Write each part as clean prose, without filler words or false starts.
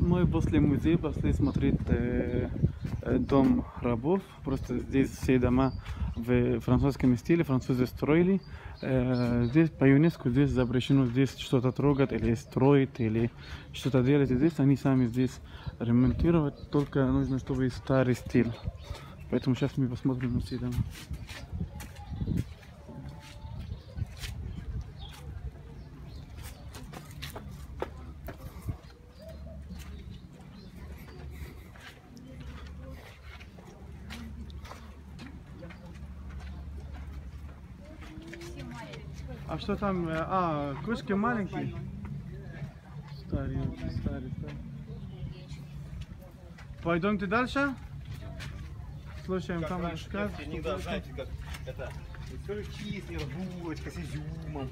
Мы после музея пошли смотреть дом рабов. Просто здесь все дома в французском стиле, французы строили. Здесь по ЮНЕСКО здесь запрещено здесь что-то трогать или строить или что-то делать. Здесь они сами здесь ремонтировать, только нужно, чтобы старый стиль. Поэтому сейчас мы посмотрим на все дома. А что там? Кошки маленькие? Старый, старый. Пойдемте дальше? Слушаем там рассказ. Всегда, знаете, как это, чистый, булочка с изюмом.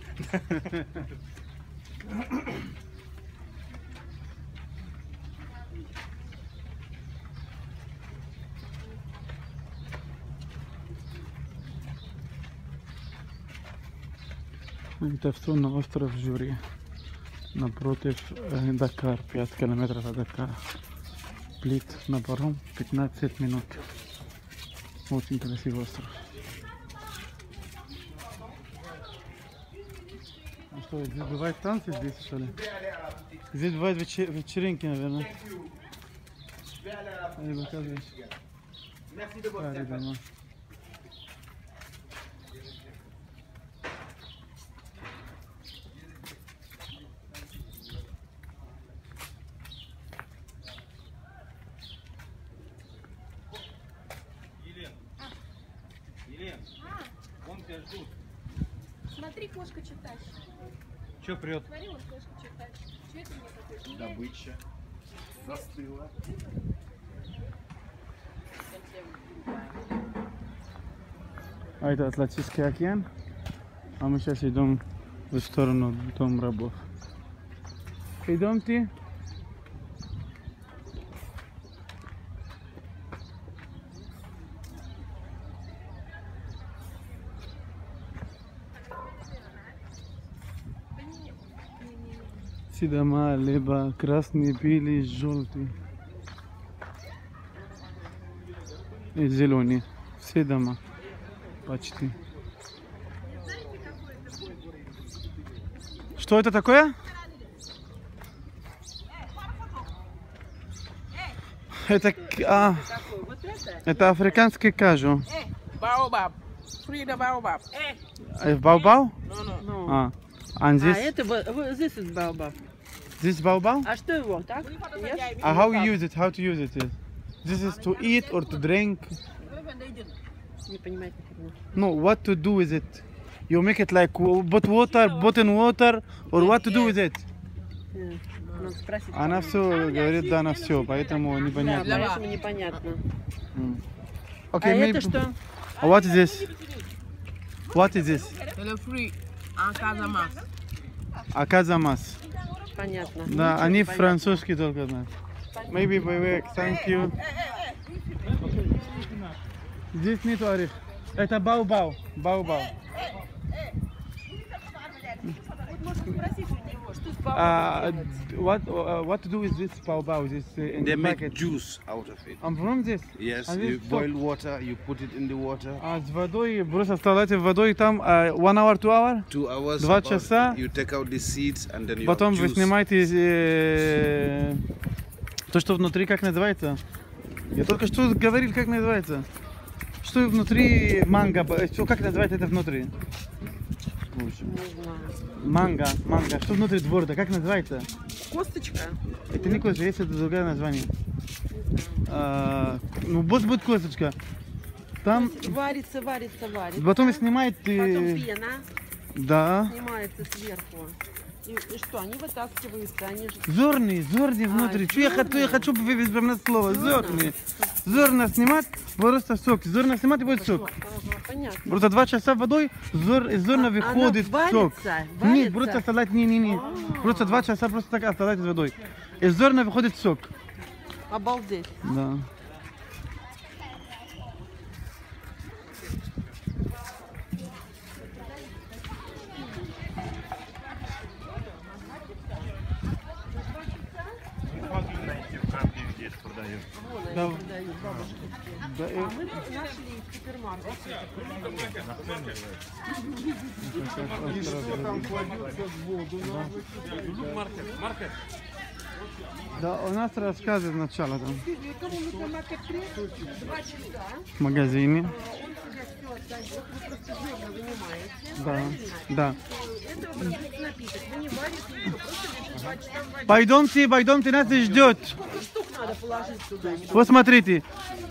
Это все на остров Жюри, напротив Дакар, 5 километров от Дакара. Плит на паром 15 минут. Очень красивый остров. А что, здесь бывают танцы здесь, что ли? Здесь бывают вечеринки, наверное. Они показывают. Старые дома. Вон тебя ждут. Смотри, кошка читаешь. Че прет? Смотри, вот кошка читаешь. Че это мне такое? Добыча. Застыла. А это Атлантический океан. А мы сейчас идем в сторону дома рабов. Идемте. Все дома либо красные, белые, желтые и зеленые. Все дома почти. Что это такое? Это африканский кажу. Baobab. Frida baobab. Баобаб? No. And this? Это this is baobab. This baobab? А что его? Так? Yes? How you use it? How to use it? This is to eat or to drink? Не понимаете. No, what to do with it? You make it like put in water, or what to do with it? Надо спросить. Она все говорит, да, на все, поэтому Да, непонятно. поэтому непонятно. А Okay, это что? What is this? What is this? Это free. Аказамас. Аказамас. Понятно. Да, они французский только знают. Maybe by way, thank you. Здесь нету орех. Это баобаб. Баобаб. What to do with this baobab? This in They the make packet? juice out of it. I'm from this. Yes, And you this boil soap. water, you put it in the water. С водой, просто оставляете водой там 1 hour, 2 hour. 2 hours. 2 about- часа. You take out the seeds and then you Потом have вы juice. снимаете то, что внутри, как называется? Я только что говорил, как называется. Что внутри манго, что, как называется это внутри? Не знаю. Манго. Что внутри творога, как называется? Косточка? Это не косточка, есть это другое название. Ну, будет косточка. Там Варится. потом снимает... Потом пена Да. снимается сверху. И что, они вытаскиваются, они же... Зерни внутри. Что я хочу вывести прям на слово. Зерни. Зерна снимать, просто сок. Зерна снимать и будет сок. Ага, понятно. Просто 2 часа водой, из зерна выходит она сок. варится? Нет, просто оставлять, не. Просто 2 часа просто так оставлять с водой. Из зерна выходит сок. Обалдеть. Да. продает. Вон Да. они продают, бабушка. Да, А мы нашли в супермаркете. И что там кладется в воду? да, у нас рассказывает сначала там Кому супермаркет 2 часа. в магазине. Он тебе все отдает. Вы просто зерна вынимаете. Да, правильно? да. Это вот напиток. Вы не варите ничего, просто лежит 2 часа в воде. Пойдемте, нас ждет. Сколько штук надо положить туда? Вот смотрите.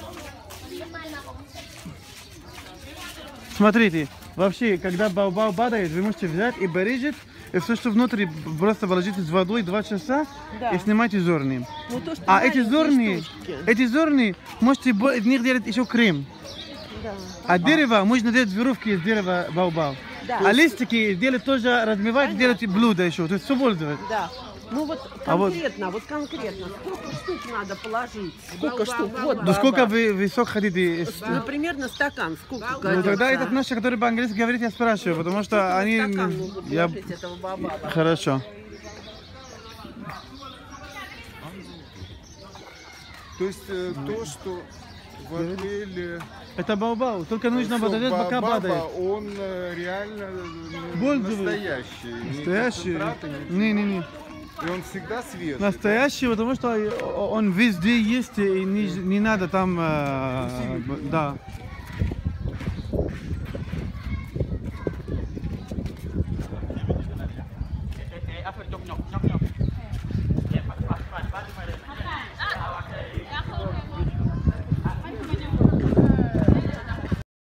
Смотрите, вообще, когда баобаб падает, вы можете взять и порежет, и все, что внутри, просто положите с водой 2 часа Да. и снимайте зерни. Ну, то, что А эти маленькие зерни, штучки. можете из них делать еще крем. Да. А дерево можно делать веревки из дерева баобаб. Да. А листики делать тоже, размывать, Понятно. делать блюдо еще, то есть все пользовать. Да. Ну вот А вот- конкретно, сколько штук надо положить? Сколько штук? Вот, Ну сколько вы сок хотите? Ну, примерно стакан. Сколько Ну годится? тогда этот наши, которые по-английски говорят, я спрашиваю, потому что они... Стакан нужно Я... положить этого баобаба. Хорошо. То есть то, что в отеле Это баобаб, только нужно сок подождать, пока баобаба, падает. он реально Пользуется. настоящий. не Настоящий? концентрат, ничего. Не. И он всегда свежий. Настоящий, потому что он везде есть, и не надо там... да.